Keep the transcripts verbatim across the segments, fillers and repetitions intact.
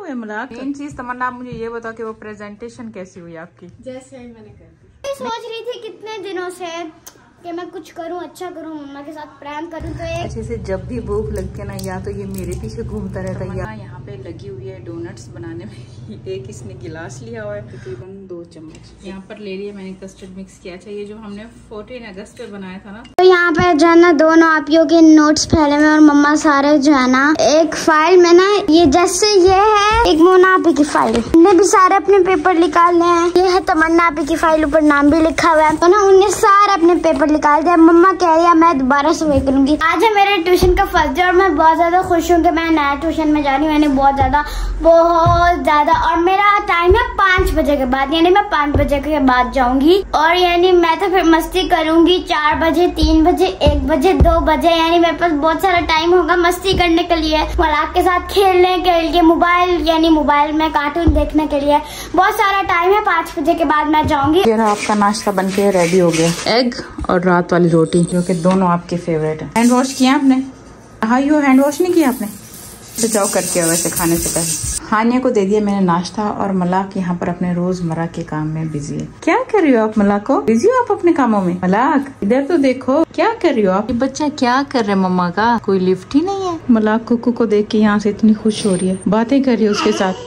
हुए मलाक? मेन चीज तमन्ना, आप मुझे ये बताओ कि वो प्रेजेंटेशन कैसी हुई आपकी? जैसे ही मैंने कर दी। सोच रही थी कितने दिनों से कि मैं कुछ करूं, अच्छा करूं, मम्मा के साथ प्रैंक करूं। तो एक अच्छे से जब भी भूख लगती है ना, या तो ये मेरे पीछे घूमता रहता है या यहाँ पे लगी हुई है डोनट्स बनाने में। एक इसने गिलास लिया हुआ है, तकरीबन दो चम्मच यहाँ पर ले लिया मैंने कस्टर्ड मिक्स किया। अच्छा, ये जो हमने चौदह अगस्त पे बनाया था ना, तो यहाँ पे जो है ना दोनों आपियों के नोट्स फैले हुए और मम्मा सारे जो है ना एक फाइल में ना, ये जैसे ये है एक मोना आपी की फाइल, उनने भी सारे अपने पेपर निकाल लिए हैं। ये है तमन्ना आपी की फाइल, ऊपर नाम भी लिखा हुआ है। तो ना उनने सारे अपने पेपर निकाल दिया। मम्मा कह रही है मैं दोबारा से वही करूंगी। आज है मेरे ट्यूशन का फर्स्ट डे और मैं बहुत ज्यादा खुश हूँ कि मैं नया ट्यूशन में जा रही हूँ। मैंने बहुत ज्यादा बहुत ज्यादा और मेरा टाइम है पाँच बजे के बाद, यानी मैं पाँच बजे के बाद जाऊंगी। और यानी मैं तो फिर मस्ती करूंगी चार बजे, तीन बजे, एक बजे, दो बजे, यानी मेरे पास बहुत सारा टाइम होगा मस्ती करने के लिए, मलाक के साथ खेलने के लिए, मोबाइल यानी मोबाइल में कार्टून देखने के लिए बहुत सारा टाइम है। पाँच बजे के बाद मैं जाऊंगी। आपका नाश्ता बन के रेडी हो गया, एग और रात वाली रोटी, जो कि दोनों आपके फेवरेट है। हैंड वॉश किया आपने? हाँ, यो हैंड वॉश नहीं किया आपने? तो जाओ करके आओ वैसे खाने से पहले। हानिया को दे दिया मैंने नाश्ता और मलाक यहाँ पर अपने रोजमर्रा के काम में बिजी है। क्या कर रही हो आप मलाक को? बिजी हो आप अपने कामों में? मलाक इधर तो देखो, क्या कर रही हो आप? ये बच्चा क्या कर रहे मम्मा का? कोई लिफ्ट ही नहीं है। मलाक कुकू को देख के यहाँ से इतनी खुश हो रही है, बातें कर रही है उसके साथ।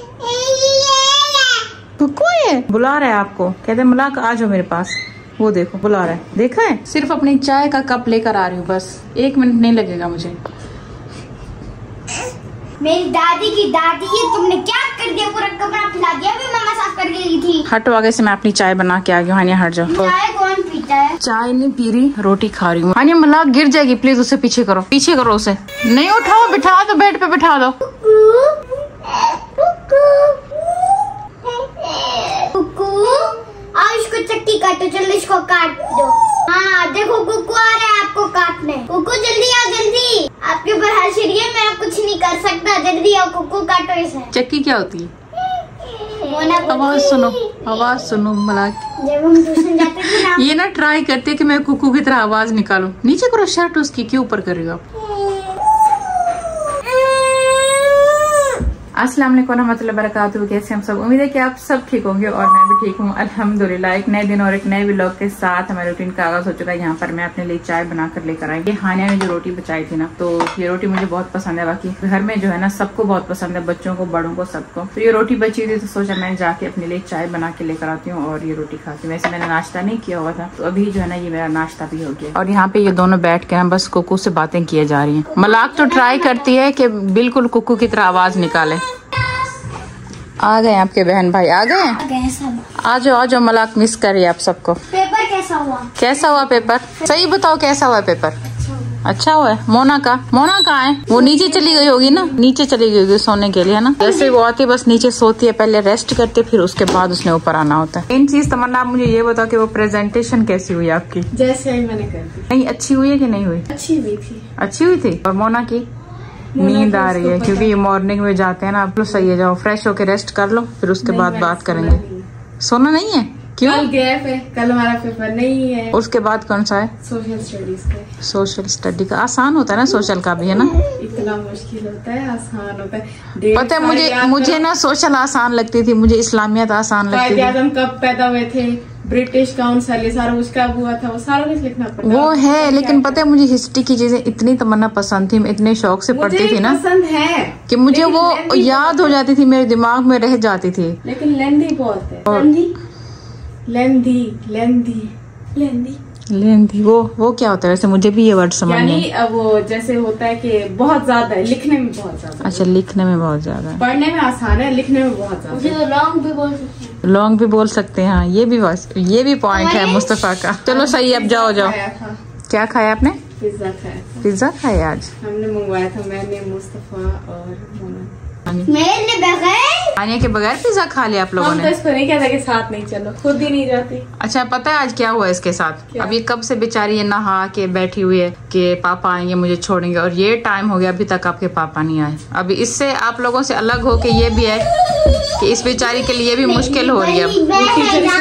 कुकू है, बुला रहा है आपको, कहते मलाक आ जाओ मेरे पास। वो देखो बुला रहा है, देखा है? सिर्फ अपनी चाय का कप लेकर आ रही हूँ, बस एक मिनट नहीं लगेगा मुझे। मेरी दादी की दादी, ये तुमने क्या कर दिया? पूरा कमरा फैला दिया। अभी मम्मा साफ करके गई थी। हटो आगे से, मैं अपनी चाय बना के आ गई हूँ। हानिया हट जाओ। चाय कौन पीता है? चाय नहीं पी रही, रोटी खा रही हूँ। हानिया मलाक गिर जाएगी, प्लीज उसे पीछे करो, पीछे करो उसे। नहीं उठाओ, बिठा दो, बेड पे बिठा दो। इसको चक्की काटो, जल्दी इसको काट दो। हाँ देखो कुकू आ रहा है आपको काटने। कुकू जल्दी आओ, जल्दी। आपके ऊपर हर शरीर है, मैं कुछ नहीं कर सकता। जल्दी आओ, कुकू काटो इसे। चक्की क्या होती है? आवाज सुनो, आवाज सुनो मलाक। जब हम ट्यूशन जाते थे ना, ये ना ट्राई करते कि मैं कुकू की तरह आवाज निकालूं। नीचे करो शर्ट उसकी, क्यों ऊपर कर रही हो आप? अस्सलाम वालेकुम रहमतुल्लाहि व बरकातुहू। कैसे हम सब? उम्मीद है कि आप सब ठीक होंगे और मैं भी ठीक हूँ अल्हम्दुलिल्लाह। एक नए दिन और एक नए व्लॉग के साथ हमारे रूटीन का आगाज हो चुका है। यहाँ पर मैं अपने लिए चाय बनाकर लेकर आई। ये हानिया ने जो रोटी बचाई थी ना, तो ये रोटी मुझे बहुत पसंद है। बाकी घर में जो है ना सबको बहुत पसंद है, बच्चों को, बड़ों को, सबको। तो ये रोटी बची थी तो सोचा मैं जाके अपने लिए चाय बना के लेकर आती हूँ और ये रोटी खाती हूँ। वैसे मैंने नाश्ता नहीं किया हुआ था, तो अभी जो है ना ये मेरा नाश्ता भी हो गया। और यहाँ पे ये दोनों बैठ के बस कुकू से बातें किए जा रही है। मलाक तो ट्राई करती है कि बिल्कुल कुकू की तरह आवाज निकाले। आ गए आपके बहन भाई, आ गए? आ जाओ आ जाओ, मलाक मिस करिए आप सबको। पेपर कैसा हुआ? कैसा हुआ पेपर? सही बताओ कैसा हुआ पेपर? अच्छा, अच्छा हुआ है। मोना का मोना कहाँ है? वो नीचे चली गई होगी ना, नीचे चली गई होगी सोने के लिए, है ना? जैसे वो आती है बस नीचे सोती है, पहले रेस्ट करती है, फिर उसके बाद उसने ऊपर आना होता है। मेन चीज तमन्ना, आप मुझे ये बताओ कि वो प्रेजेंटेशन कैसी हुई आपकी? जैसे ही मैंने कर दी। नहीं अच्छी हुई है कि नहीं हुई? अच्छी हुई थी। अच्छी हुई थी। और मोना की? नींद आ रही है क्योंकि ये मॉर्निंग में जाते हैं ना। आप लोग सही है, जाओ फ्रेश होके रेस्ट कर लो, फिर उसके बाद बात करेंगे। सोना नहीं है? क्यों? कल गैप है, कल हमारा पेपर नहीं है। उसके बाद कौन सा है? सोशल स्टडीज का। सोशल स्टडी का आसान होता है ना, सोशल का भी, है ना? इतना मुश्किल होता है, आसान होता है। पता है मुझे मुझे ना सोशल आसान लगती थी, मुझे इस्लामियत आसान लगती थी। हम कब पैदा हुए थे, ब्रिटिश काउंसिल, ये सारा उसका हुआ था, वो सारा कुछ लिखना पड़ता वो है। लेकिन पता है मुझे हिस्ट्री की चीजें इतनी तमन्ना पसंद थी, मैं इतने शौक से पढ़ती थी ना, पसंद है कि मुझे वो याद हो जाती थी, मेरे दिमाग में रह जाती थी। लेकिन लेंदी बहुत है, लेंदी लेंदी लेंदी लेंदी लेंदी वो वो क्या होता है वैसे? मुझे भी ये वर्ड समझ नहीं। वो जैसे होता है कि बहुत ज्यादा है, लिखने में बहुत ज्यादा। अच्छा, लिखने में बहुत ज्यादा है, पढ़ने में आसान है, लिखने में बहुत ज्यादा। लॉन्ग भी बोल सकते हैं, लॉन्ग भी बोल सकते हैं। हाँ ये भी बस ये भी पॉइंट है मुस्तफा का। चलो सही, अब जाओ जाओ। क्या खाया आपने? पिज्जा खाया। पिज्जा खाया आज हमने मंगवाया था, मैंने, मुस्तफा और मोना। मैंने बगैर आने के बगैर पिज्जा खा लिया आप लोगों ने? तो इसको नहीं कहता कि साथ नहीं चलो, खुद ही नहीं जाती। अच्छा पता है आज क्या हुआ इसके साथ? अब ये कब से बेचारी ये नहा के बैठी हुई है कि पापा आएंगे मुझे छोड़ेंगे, और ये टाइम हो गया अभी तक आपके पापा नहीं आए। अभी इससे आप लोगों से अलग हो के ये भी है कि इस बेचारी के लिए भी मुश्किल हो रही है। अब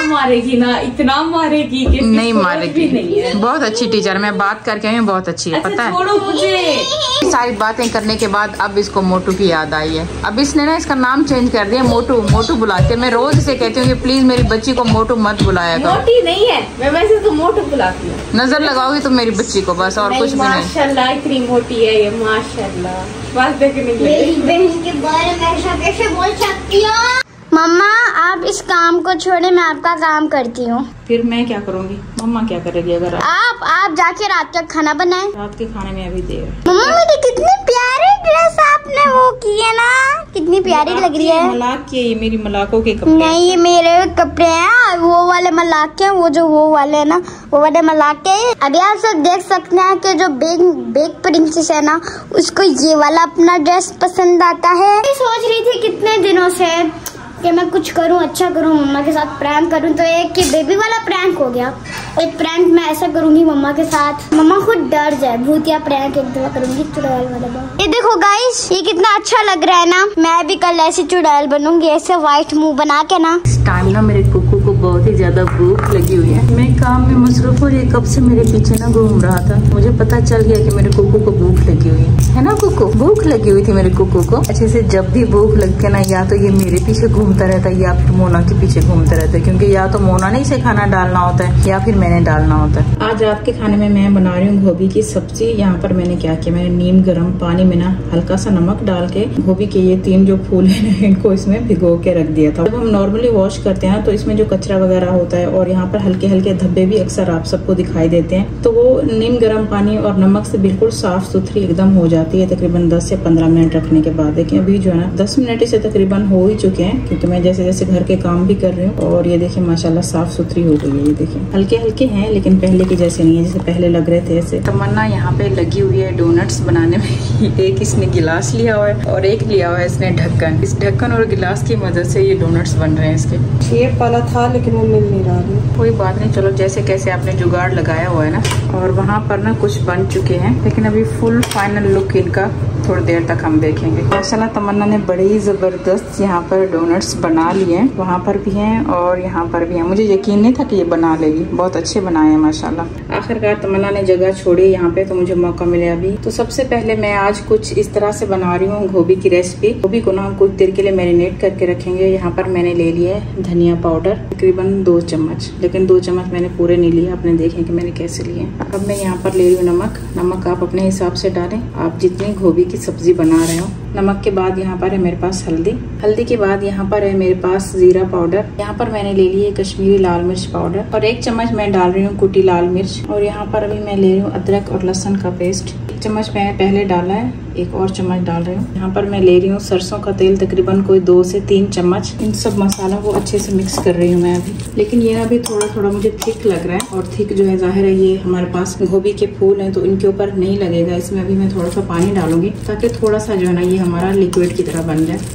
मारेगी ना, इतना मारेगी कि नहीं मारेगी। नहीं है। बहुत अच्छी टीचर, मैं बात करके आई हूँ, बहुत अच्छी है। अच्छा, पता है छोड़ो मुझे। सारी बातें करने के बाद अब इसको मोटू की याद आई है। अब इसने ना इसका नाम चेंज कर दिया, मोटू मोटू बुलाते। मैं रोज इसे कहती हूँ कि प्लीज मेरी बच्ची को मोटू मत बुलाया करो। मोटी नहीं है, मैं वैसे तो मोटू बुलाती हूँ। नजर लगाओगी तुम मेरी बच्ची को बस, और कुछ भी नहीं। माशाल्लाह इतनी मोटी है ये, माशाल्लाह। बस देखने मेरी बहन के बारे में ऐसा कैसे बोल सकती हो? मम्मा आप इस काम को छोड़े, मैं आपका काम करती हूँ। फिर मैं क्या करूँगी? मम्मा क्या करेगी अगर आप आप, आप जाके रात का खाना बनाए। रात के खाने में अभी देर। मम्मा मेरी कितनी प्यारी ड्रेस आपने वो की है ना, कितनी प्यारी लग रही है। मलाक की है ये, मेरी मलाकों के कपड़े। नहीं ये मेरे कपड़े हैं, वो वाले मलाक के, वो जो वो वाले है ना, वो वाले मलाक के। अभी आप सब देख सकते हैं कि जो बिग बिग प्रिंसेस है ना, उसको ये वाला अपना ड्रेस पसंद आता है। मैं सोच रही थी कितने दिनों से कि मैं कुछ करूं, अच्छा करूं, मम्मा के साथ प्रैंक करूं, तो एक कि बेबी वाला प्रैंक हो गया। एक प्रैंक मैं ऐसा करूंगी मम्मा के साथ, मम्मा खुद डर जाए। भूतिया प्रैंक एक दफा करूंगी चुड़ैल वाला। ये देखो गाइस, ये कितना अच्छा लग रहा है ना। मैं भी कल ऐसी चुड़ैल बनूंगी, ऐसे व्हाइट मुंह बना के ना। इस टाइम ना मेरे कुकू को बहुत ही ज्यादा भूख लगी हुई है। मैं काम में मसरूफ हूँ, ये कब से मेरे पीछे ना घूम रहा था। मुझे पता चल गया कि मेरे कुकू को भूख लगी हुई है, है ना कुकू? भूख लगी हुई थी मेरे कुकू को। अच्छे से जब भी भूख लगती है ना, या तो ये मेरे पीछे घूमता रहता है या फिर मोना के पीछे घूमता रहता है, क्योंकि या तो मोना ने इसे खाना डालना होता है या फिर मैंने डालना होता है। आज रात के खाने में मैं बना रही हूँ गोभी की सब्जी। यहाँ पर मैंने क्या किया, मैंने नीम गर्म पानी में ना हल्का सा नमक डाल के गोभी के ये तीन जो फूल है इनको इसमें भिगो के रख दिया था। जब हम नॉर्मली वॉश करते हैं तो इसमें जो कचरा वगैरह होता है और यहाँ पर हल्के हल्के धब्बे भी अक्सर आप सबको दिखाई देते हैं, तो वो नीम गर्म पानी और नमक से बिल्कुल साफ सुथरी एकदम हो जाती है तकरीबन दस से पंद्रह मिनट रखने के बाद। देखिए अभी जो है ना दस मिनट से तकरीबन हो ही चुके हैं, क्योंकि मैं जैसे जैसे घर के काम भी कर रही हूँ। और ये देखिए माशाल्लाह साफ सुथरी हो गई है। ये देखिए हल्के हल्के हैं लेकिन पहले की जैसे नहीं है, जैसे पहले लग रहे थे ऐसे। तमन्ना यहाँ पे लगी हुई है डोनट्स बनाने में। एक इसने गिलास लिया हुआ है और एक लिया हुआ है इसने ढक्कन। इस ढक्कन और गिलास की मदद से ये डोनट्स बन रहे हैं। इसके शेप वाला था लेकिन वो मिल नहीं रहा है। कोई बात नहीं, चलो जैसे कैसे आपने जुगाड़ लगाया हुआ है ना। और वहाँ पर ना कुछ बन चुके हैं, लेकिन अभी फुल फाइनल लुक इनका थोड़ी देर तक हम देखेंगे। माशाल्लाह तमन्ना ने बड़े ही जबरदस्त यहाँ पर डोनट्स बना लिए हैं। वहाँ पर भी हैं और यहाँ पर भी हैं। मुझे यकीन नहीं था कि ये बना लेगी, बहुत अच्छे बनाए हैं माशाल्लाह। आखिरकार तमन्ना ने जगह छोड़ी यहाँ पे, तो मुझे मौका मिले अभी। तो सबसे पहले मैं आज कुछ इस तरह से बना रही हूँ गोभी की रेसिपी। गोभी को ना हम कुछ देर के लिए मैरिनेट करके रखेंगे। यहाँ पर मैंने ले लिया है धनिया पाउडर तकरीबन दो चम्मच, लेकिन दो चम्मच मैंने पूरे नहीं लिए, आपने देखें कि मैंने कैसे लिए। अब मैं यहाँ पर ले रही हूँ नमक। नमक आप अपने हिसाब से डालें, आप जितनी गोभी की सब्जी बना रहे हो। नमक के बाद यहाँ पर है मेरे पास हल्दी। हल्दी के बाद यहाँ पर है मेरे पास जीरा पाउडर। यहाँ पर मैंने ले ली है कश्मीरी लाल मिर्च पाउडर और एक चम्मच मैं डाल रही हूँ कुटी लाल मिर्च। और यहाँ पर अभी मैं ले रही हूँ अदरक और लहसुन का पेस्ट। एक चम्मच मैंने पहले डाला है, एक और चम्मच डाल रही हूँ। यहाँ पर मैं ले रही हूँ सरसों का तेल तकरीबन कोई दो से तीन चम्मच। इन सब मसालों को अच्छे से मिक्स कर रही हूँ मैं अभी। लेकिन ये अभी थोड़ा थोड़ा मुझे थिक लग रहा है, और थिक जो है जाहिर है ये हमारे पास गोभी के फूल हैं तो इनके ऊपर नहीं लगेगा। इसमें अभी मैं थोड़ा सा पानी डालूंगी ताकि थोड़ा सा जो है ना ये हमारा लिक्विड की तरह बन जाए।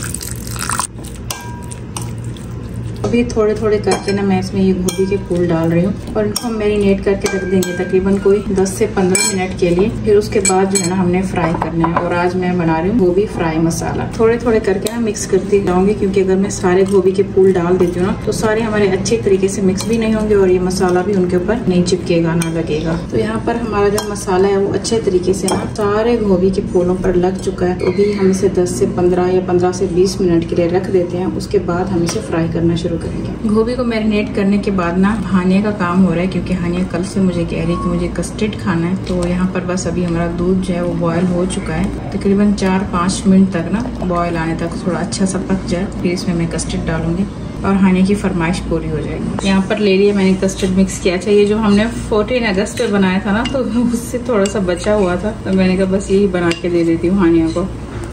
अभी थोड़े थोड़े करके ना मैं इसमें ये गोभी के फूल डाल रही हूँ और इनको हम मैरिनेट करके रख देंगे तकरीबन कोई दस से पंद्रह मिनट के लिए। फिर उसके बाद जो है ना हमने फ्राई करना है। और आज मैं बना रही हूँ गोभी फ्राई मसाला। थोड़े थोड़े करके ना मिक्स करती जाऊंगी, क्योंकि अगर मैं सारे गोभी के फूल डाल देती हूँ ना तो सारे हमारे अच्छे तरीके से मिक्स भी नहीं होंगे और ये मसाला भी उनके ऊपर नहीं चिपकेगा, ना लगेगा। तो यहाँ पर हमारा जो मसाला है वो अच्छे तरीके से ना सारे गोभी के फूलों पर लग चुका है। तो अभी हम इसे दस से पंद्रह या पंद्रह से बीस मिनट के लिए रख देते हैं। उसके बाद हम इसे फ्राई करना शुरू करेंगे। गोभी को मैरिनेट करने के बाद ना हानिया का काम हो रहा है, क्योंकि हानिया कल से मुझे कह रही है कि मुझे कस्टर्ड खाना है। तो यहाँ पर बस अभी हमारा दूध जो है वो बॉयल हो चुका है। तकरीबन चार पाँच मिनट तक ना बॉयल आने तक थोड़ा अच्छा सा पक जाए, फिर इसमें मैं कस्टर्ड डालूंगी और हानिया की फरमाइश पूरी हो जाएगी। यहाँ पर ले लिया मैंने कस्टर्ड मिक्स किया। अच्छा ये जो हमने चौदह अगस्त पे बनाया था ना, तो उससे थोड़ा सा बचा हुआ था, तो मैंने कहा बस यही बना के दे देती हूँ हानिया को।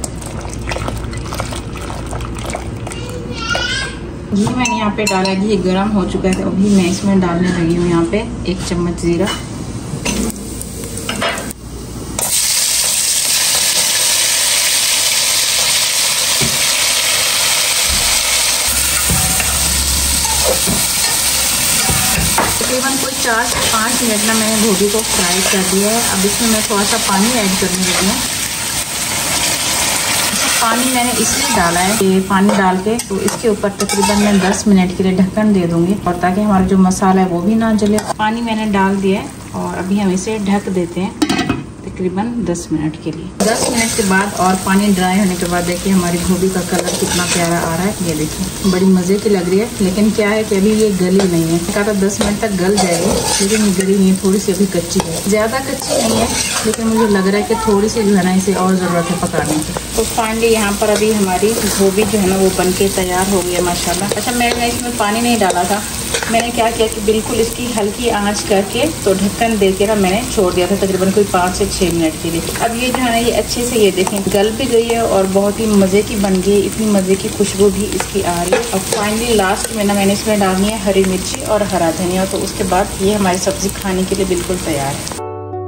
घी मैंने यहाँ पे डाला, घी गर्म हो चुका है तो अभी मैं इसमें डालने लगी हूँ यहाँ पे एक चम्मच जीरा। तकरीबन कोई चार से पाँच मिनट ना मैंने गोभी को फ्राई कर दिया है। अब इसमें मैं थोड़ा सा पानी ऐड करने लगी हूँ। पानी मैंने इसलिए डाला है कि पानी डाल के तो इसके ऊपर तकरीबन मैं दस मिनट के लिए ढक्कन दे दूंगी, और ताकि हमारा जो मसाला है वो भी ना जले। पानी मैंने डाल दिया है और अभी हम इसे ढक देते हैं तकरीबन दस मिनट के लिए। दस मिनट के बाद और पानी ड्राई होने के बाद देखिए हमारी गोभी का कलर कितना प्यारा आ रहा है। ये देखिए बड़ी मज़े की लग रही है, लेकिन क्या है कि अभी ये गली नहीं है। कहा था दस मिनट तक गल जाएगी, लेकिन ये गली नहीं है, थोड़ी सी अभी कच्ची है। ज़्यादा कच्ची नहीं है, लेकिन मुझे लग रहा है कि थोड़ी सी जो है ना इसे और ज़रूरत है पकाने की। तो फाइनली यहाँ पर अभी हमारी गोभी जो है ना वो बन के तैयार हो गई है माशाल्लाह। अच्छा मैंने इसमें पानी नहीं डाला था, मैंने क्या किया कि बिल्कुल इसकी हल्की आंच करके तो ढक्कन दे के ना मैंने छोड़ दिया था तकरीबन कोई पाँच से छः मिनट के लिए। अब ये जो है ना ये अच्छे से ये देखें गल भी गई है और बहुत ही मज़े की बन गई, इतनी मज़े की खुशबू भी इसकी आ रही है। और फाइनली लास्ट में ना मैंने इसमें डालनी है हरी मिर्ची और हरा धनिया, तो उसके बाद ये हमारी सब्ज़ी खाने के लिए बिल्कुल तैयार है।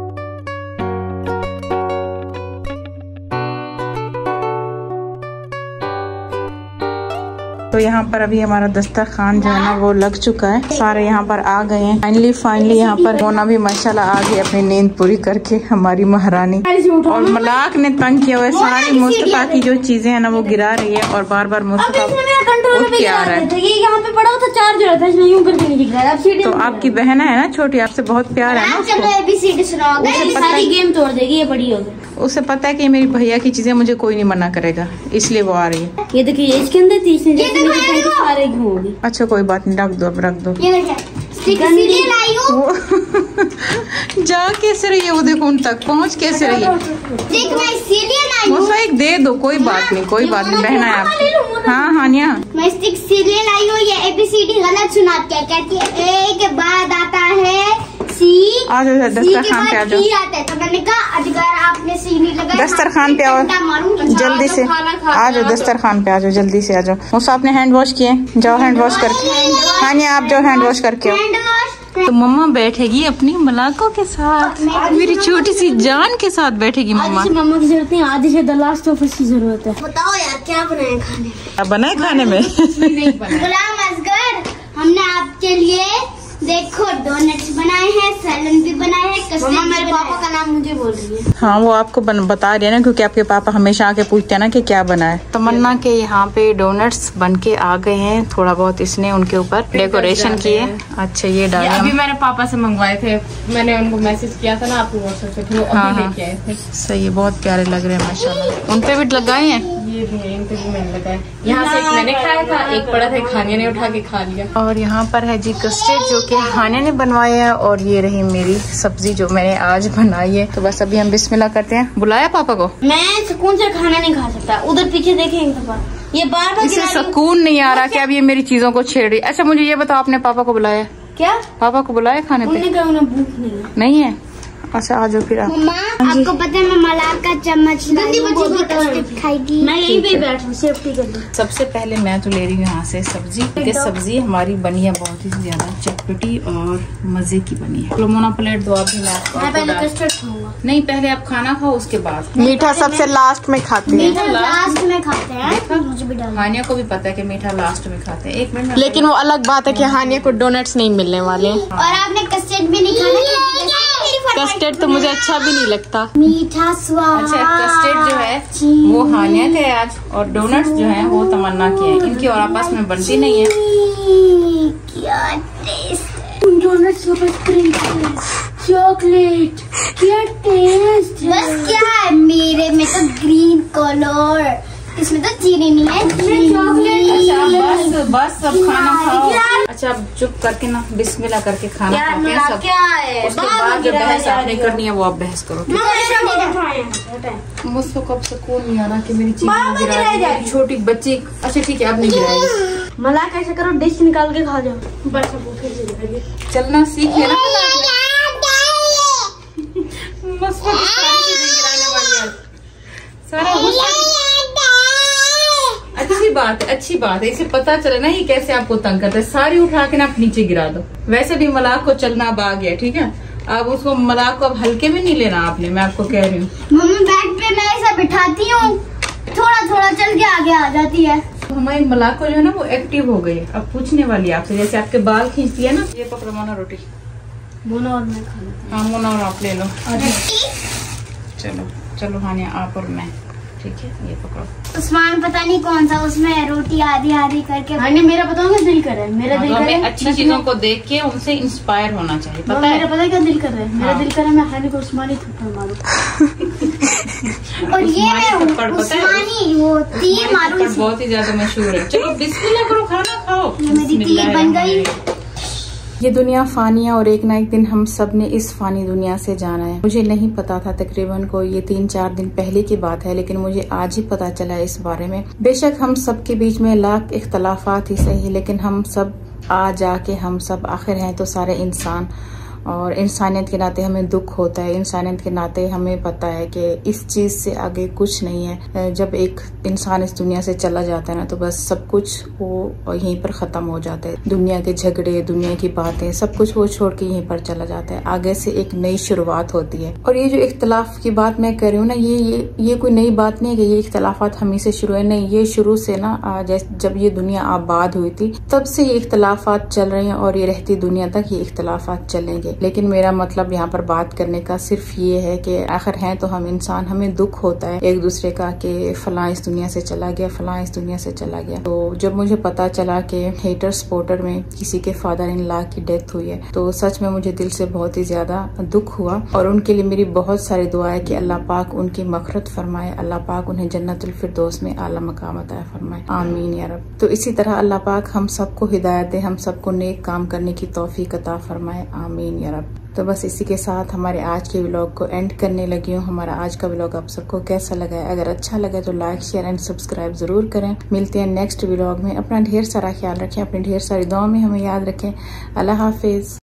तो यहाँ पर अभी हमारा दस्तरखान जो है ना वो लग चुका है, सारे यहाँ पर आ गए हैं। फाइनली फाइनली यहाँ पर मोना भी माशाल्लाह आ गई अपनी नींद पूरी करके, हमारी महारानी। और मलाक ने तंग किया हुआ है, सारी मुस्तफा की जो चीजें है ना वो गिरा रही है और बार बार मुस्तफा उठ के आ रहा है। यहाँ पे पड़ा था चार्जर था, इसलिए यूं करके नहीं दिख रहा है। तो आपकी बहन है ना छोटी, आपसे बहुत प्यार है ना उसको, सारी गेम तोड़ देगी ये बड़ी होगी। उसे पता है कि मेरी भैया की चीजें मुझे कोई नहीं मना करेगा, इसलिए वो आ रही है। ये देखिए इसके अंदर तीसरे सारे होगी। अच्छा कोई बात नहीं, रख दो अब रख दो। वो जा कैसे रही है वो, देखो उन तक पहुँच कैसे रही है। एक दे दो, कोई बात नहीं कोई बात नहीं, बहना है आप। हाँ हानिया मैं स्टिक सीरियल लाई हूँ, ये एबीसीडी गलत सुनाती है, कहती है ए के बाद आता है सी, आ जाओ दस्तरखान पे आ जाओ। तो मैंने कहा अगर आपने सी नहीं लगाया दस्तरखान पे आओ जल्दी से, आ जाओ दस्तरखान पे आ जाओ जल्दी से आ जाओ। मुझसे आपने हैंड वॉश किए, जाओ हैंड वॉश करके। हानिया आप जाओ हैंड वॉश करके आओ। तो मम्मा बैठेगी अपनी मलाकों के साथ, मेरी छोटी सी जान के साथ बैठेगी मम्मा। मम्मा की जरूरत नहीं, आधे से द लास्ट ऑफ अस की जरूरत है। बताओ यार क्या बनाए खाने में? क्या बनाए खाने में? गुलाम असगर हमने आपके लिए देखो डोनट्स बनाए हैं, सैलन भी बनाए हैं। मम्मा मेरे पापा का नाम मुझे बोल रही है। हाँ वो आपको बन, बता रही है ना, क्योंकि आपके पापा हमेशा आके पूछते हैं ना कि क्या बना है। तमन्ना के यहाँ पे डोनट्स बन के आ गए हैं, थोड़ा बहुत इसने उनके ऊपर डेकोरेशन किए। अच्छा ये डाल, अभी मैंने पापा से मंगवाए थे, मैंने उनको मैसेज किया था ना आपको व्हाट्सएप पे, वो अभी लेके आए थे। सही है, बहुत प्यारे लग रहे हैं माशाल्लाह। उन पे भी लगाए हैं, ये भी है, इन पे भी मैंने लगाया। यहाँ से एक मैंने खाया था, एक पड़ा था, खाने ने उठा के खा लिया। और यहाँ पर है जी कस्टर्ड जो कि हाने ने बनवाया है, और ये रही मेरी सब्जी जो मैंने आज बनाई है। तो बस अभी हम बिस्मिल्लाह करते हैं। बुलाया पापा को? मैं सुकून से खाना नहीं खा सकता, उधर पीछे देखेंगे ये बार बार इसे सुकून नहीं आ रहा कि अब ये मेरी चीजों को छेड़ रही। अच्छा मुझे ये बताओ, आपने पापा को बुलाया? क्या पापा को बुलाया खाने पे? उन्हें कहा भूख नहीं है। नहीं है? अच्छा आ जाओ फिर आप। मम्मा आपको पता है मैं मलाक का चम्मच खाएगी, मैं यहीं पे बैठ हूँ सेफ्टी के लिए। सबसे पहले मैं तो ले रही हूँ यहाँ से सब्जी, क्योंकि सब्जी हमारी बनी है बहुत ही ज्यादा चटपटी और मजे की बनी है। मोना प्लेट दो आप भी। मैं पहले कस्टर्ड खाऊंगा। नहीं पहले आप खाना खाओ उसके बाद। मीठा सबसे लास्ट में खाते हैं। मीठा लास्ट में खाते हैं, मुझे भी डालना। हानिया को भी पता है कि मीठा लास्ट में खाते हैं। एक मिनट, लेकिन वो अलग बात है कि हानिया को डोनट्स नहीं मिलने वाले। और आपने कस्टर्ड भी नहीं खाना? कस्टर्ड तो मुझे अच्छा भी नहीं लगता। मीठा स्वाद। अच्छा कस्टर्ड जो है वो हानिया के आज, और डोनट्स जो है वो तमन्ना के हैं। इनकी और आपस में बनती नहीं है। क्या टेस्ट है डोनट्स के ऊपर क्रीम चॉकलेट, क्या टेस्ट। बस क्या है मेरे में तो ग्रीन कलर, इसमें तो चीनी नहीं है, चॉकलेट। अच्छा बस बस अब खाना खाओ। अच्छा अब चुप करके ना बिस्मिल्लाह करके खाना खाते हैं सब। क्या है उसके बाद जो बहस आपने करनी है वो आप बहस करो। मुझको कब सुकून नहीं आ रहा कि मेरी चीज गिरा छोटी बच्ची। अच्छा ठीक है अब नहीं गिराएगी। मलाक ऐसा करो डिश निकाल के खा जाओ, बस अब फिर से गिराएगी। चलना सीख लेना। मुझको सारी चीजें गिराने वाली है, सारा अच्छी बात है, अच्छी बात है। इसे पता चले ना ये कैसे आपको तंग करता है। सारी उठा के ना आप नीचे गिरा दो। वैसे भी मलाक को चलना अब आ गया, ठीक है। अब उसको मलाक को अब हल्के में नहीं लेना आपने, मैं आपको कह रही हूँ। मम्मी बैग पे मैं ऐसा बिठाती हूँ, थोड़ा थोड़ा चल के आगे आ जाती है। तो हमारी मलाक को जो है ना वो एक्टिव हो गई है। अब पूछने वाली है आपसे, जैसे आपके बाल खींचती है ना। ये पकड़ो मोना रोटी। मोना और मैं खा लेती हूँ। हाँ मोना और आप ले लो। चलो चलो हानिया आप और मैं। ठीक है, ये पकड़ो। उस्मान पता नहीं कौन सा उसमें रोटी आधी आधी करके। हाँ, मेरा बताऊंगा दिल कर रहा है, मेरा दिल कर रहा है अच्छी चीजों को देख के उनसे इंस्पायर होना चाहिए, पता है? मेरा पता है क्या दिल कर रहा है, मेरा दिल कर रहा है मैं हानि को उस्मानी थप्पड़ मारूं। और ये मैं उस्मानी वो तीर मारूं, बहुत ही ज्यादा मशहूर है। चलो बिस्मिल्लाह करो, खाना खाओ। मेरी तीर बन गई। ये दुनिया फानी है और एक ना एक दिन हम सब ने इस फानी दुनिया से जाना है। मुझे नहीं पता था, तकरीबन को ये तीन चार दिन पहले की बात है, लेकिन मुझे आज ही पता चला इस बारे में। बेशक हम सब के बीच में लाख इख्तलाफात ही सही, लेकिन हम सब आ जाके हम सब आखिर हैं तो सारे इंसान, और इंसानियत के नाते हमें दुख होता है। इंसानियत के नाते हमें पता है कि इस चीज से आगे कुछ नहीं है। जब एक इंसान इस दुनिया से चला जाता है ना, तो बस सब कुछ वो यहीं पर खत्म हो जाता है। दुनिया के झगड़े, दुनिया की बातें, सब कुछ वो छोड़ के यहीं पर चला जाता है। आगे से एक नई शुरुआत होती है। और ये जो इख्तलाफ की बात मैं कर रही हूँ ना, ये ये ये कोई नई बात नहीं है कि ये इख्तलाफात हम ही से शुरू है। नहीं, ये शुरू से ना जब ये दुनिया आबाद हुई थी तब से ये इख्तलाफात चल रहे हैं और ये रहती दुनिया तक ये इख्तलाफात चलेंगे। लेकिन मेरा मतलब यहाँ पर बात करने का सिर्फ ये है कि आखिर हैं तो हम इंसान, हमें दुख होता है एक दूसरे का कि फलां इस दुनिया से चला गया, फलां इस दुनिया से चला गया। तो जब मुझे पता चला कि हेटर स्पोर्टर में किसी के फादर इन लॉ की डेथ हुई है, तो सच में मुझे दिल से बहुत ही ज्यादा दुख हुआ। और उनके लिए मेरी बहुत सारी दुआ है कि अल्लाह पाक उनकी मग़फ़िरत फरमाए, अल्लाह पाक उन्हें जन्नतुल फिरदौस में आला मकाम अता फरमाए, आमीन या रब। तो इसी तरह अल्लाह पाक हम सबको हिदायत दे, हम सबको नेक काम करने की तौफीक अता फरमाए, आमीन या रब। तो बस इसी के साथ हमारे आज के व्लॉग को एंड करने लगी हूँ। हमारा आज का व्लॉग आप सबको कैसा लगा है? अगर अच्छा लगा तो लाइक, शेयर एंड सब्सक्राइब जरूर करें। मिलते हैं नेक्स्ट व्लॉग में। अपना ढेर सारा ख्याल रखें, अपनी ढेर सारी दुआओं में हमें याद रखें। अल्लाह हाफिज।